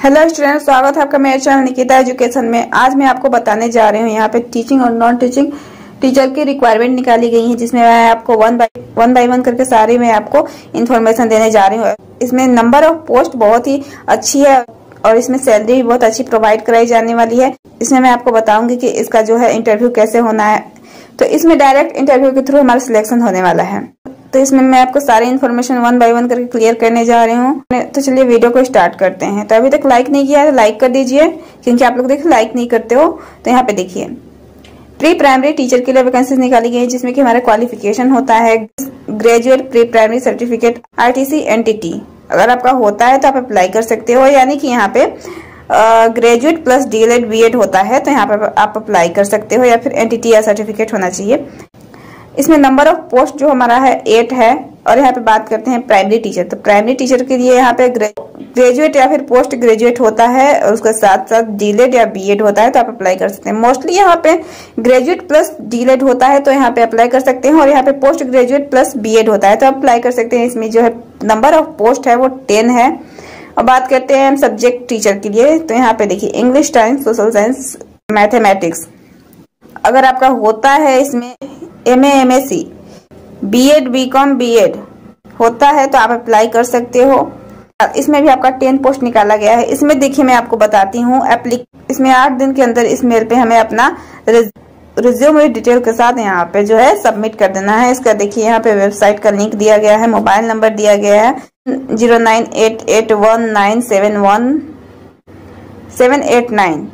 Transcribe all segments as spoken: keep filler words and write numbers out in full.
Hello student, स्वागत है आपका मेरे चैनल निकिता एजुकेशन में। आज मैं आपको बताने जा रही हूँ यहाँ पे टीचिंग और नॉन टीचिंग टीचर की रिक्वायरमेंट निकाली गई है, जिसमें मैं आपको one by one by one करके सारी मैं आपको इन्फॉर्मेशन देने जा रही हूँ। इसमें नंबर ऑफ पोस्ट बहुत ही अच्छी है और इसमें सैलरी भी बहुत अच्छी प्रोवाइड कराई जाने वाली है। इसमें मैं आपको बताऊंगी कि इसका जो है इंटरव्यू कैसे होना है। तो इसमें डायरेक्ट इंटरव्यू के थ्रू हमारा सिलेक्शन होने वाला है। तो इसमें मैं आपको सारी इन्फॉर्मेशन वन बाय वन करके क्लियर करने जा रही हूँ। तो चलिए वीडियो को स्टार्ट करते हैं। तो अभी तक लाइक नहीं किया है तो लाइक कर दीजिए, क्योंकि आप लोग देखिए लाइक नहीं करते हो। तो यहाँ पे देखिए प्री प्राइमरी टीचर के लिए वैकेंसीज निकाली गई है, जिसमें कि हमारा क्वालिफिकेशन होता है graduate pre primary certificate RTC NTT. अगर आपका होता है तो आप अप्लाई कर सकते हो, यानी कि यहाँ पे ग्रेजुएट प्लस डीएलएड बीएड होता है तो यहाँ पे आप अप्लाई कर सकते हो, या फिर एनटीटी या सर्टिफिकेट होना चाहिए। इसमें नंबर ऑफ पोस्ट जो हमारा है एट है। और यहाँ पे बात करते हैं प्राइमरी टीचर। तो प्राइमरी टीचर के लिए यहाँ पे ग्रेजुएट या फिर पोस्ट ग्रेजुएट होता है और उसके साथ साथ डीलेड या बीएड होता है तो आप अप्लाई कर सकते हैं। मोस्टली यहाँ पे ग्रेजुएट प्लस डीलेड होता है तो यहाँ पे अप्लाई कर सकते हैं, और यहाँ पे पोस्ट ग्रेजुएट प्लस बीएड होता है तो आप अप्लाई कर सकते हैं। इसमें जो है नंबर ऑफ पोस्ट है वो टेन है। और बात करते हैं हम सब्जेक्ट टीचर के लिए। तो यहाँ पे देखिए English, science, social science, mathematics. अगर आपका होता है इसमें M A M S C B Ed B Com B Ed होता है तो आप अप्लाई कर सकते हो। इसमें भी आपका टेन पोस्ट निकाला गया है। इसमें देखिए मैं आपको बताती हूँ, इसमें आठ दिन के अंदर इस मेल पे हमें अपना रिज्यूम डिटेल के साथ यहाँ पे जो है सबमिट कर देना है। इसका देखिए यहाँ पे वेबसाइट का लिंक दिया गया है, मोबाइल नंबर दिया गया है zero nine eight eight one nine seven one seven eight nine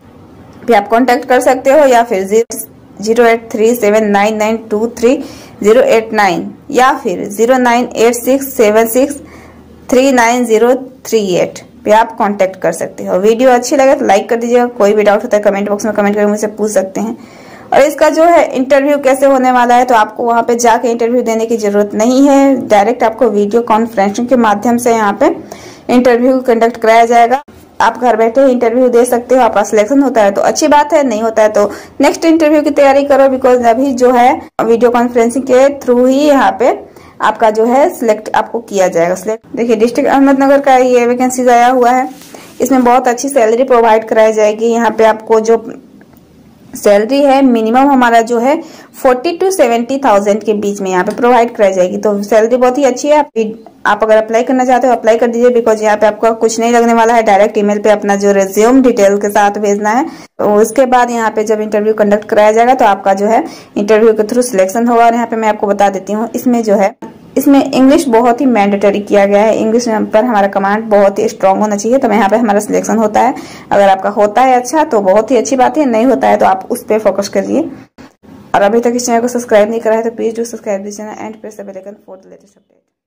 भी आप कॉन्टेक्ट कर सकते हो, या फिर zero eight three seven nine nine two three zero eight nine या फिर zero nine eight six seven six three nine zero three eight पे आप कांटेक्ट कर सकते हो। वीडियो अच्छी लगे तो लाइक कर दीजिएगा। कोई भी डाउट होता है कमेंट बॉक्स में कमेंट करके मुझसे पूछ सकते हैं। और इसका जो है इंटरव्यू कैसे होने वाला है, तो आपको वहां पे जाके इंटरव्यू देने की जरूरत नहीं है। डायरेक्ट आपको वीडियो कॉन्फ्रेंसिंग के माध्यम से यहाँ पे इंटरव्यू कंडक्ट कराया जाएगा। आप घर बैठे इंटरव्यू दे सकते हो। आपका सिलेक्शन होता है तो अच्छी बात है, नहीं होता है तो नेक्स्ट इंटरव्यू की तैयारी करो, बिकॉज अभी जो है वीडियो कॉन्फ्रेंसिंग के थ्रू ही यहाँ पे आपका जो है सिलेक्ट आपको किया जाएगा। सिलेक्ट देखिए डिस्ट्रिक्ट अहमदनगर का ये वैकेंसी आया हुआ है। इसमें बहुत अच्छी सैलरी प्रोवाइड कराई जाएगी। यहाँ पे आपको जो सैलरी है मिनिमम हमारा जो है फोर्टी टू सेवेंटी थाउजेंड के बीच में यहाँ पे प्रोवाइड कराई जाएगी। तो सैलरी बहुत ही अच्छी है। आप, आप अगर अप्लाई करना चाहते हो अप्लाई कर दीजिए, बिकॉज यहाँ पे आपका कुछ नहीं लगने वाला है। डायरेक्ट ईमेल पे अपना जो रिज्यूम डिटेल के साथ भेजना है। तो उसके बाद यहाँ पे जब इंटरव्यू कंडक्ट कराया जाएगा तो आपका जो है इंटरव्यू के थ्रू सिलेक्शन होगा। और यहाँ पे मैं आपको बता देती हूँ, इसमें जो है इसमें इंग्लिश बहुत ही मैंडेटरी किया गया है। इंग्लिश पर हमारा कमांड बहुत ही स्ट्रांग होना चाहिए, तो यहाँ पे हमारा सिलेक्शन होता है। अगर आपका होता है अच्छा तो बहुत ही अच्छी बात है, नहीं होता है तो आप उस पर फोकस करिए। और अभी तक इस चैनल को सब्सक्राइब नहीं करा है तो please do subscribe this channel and press the bell icon for the latest update.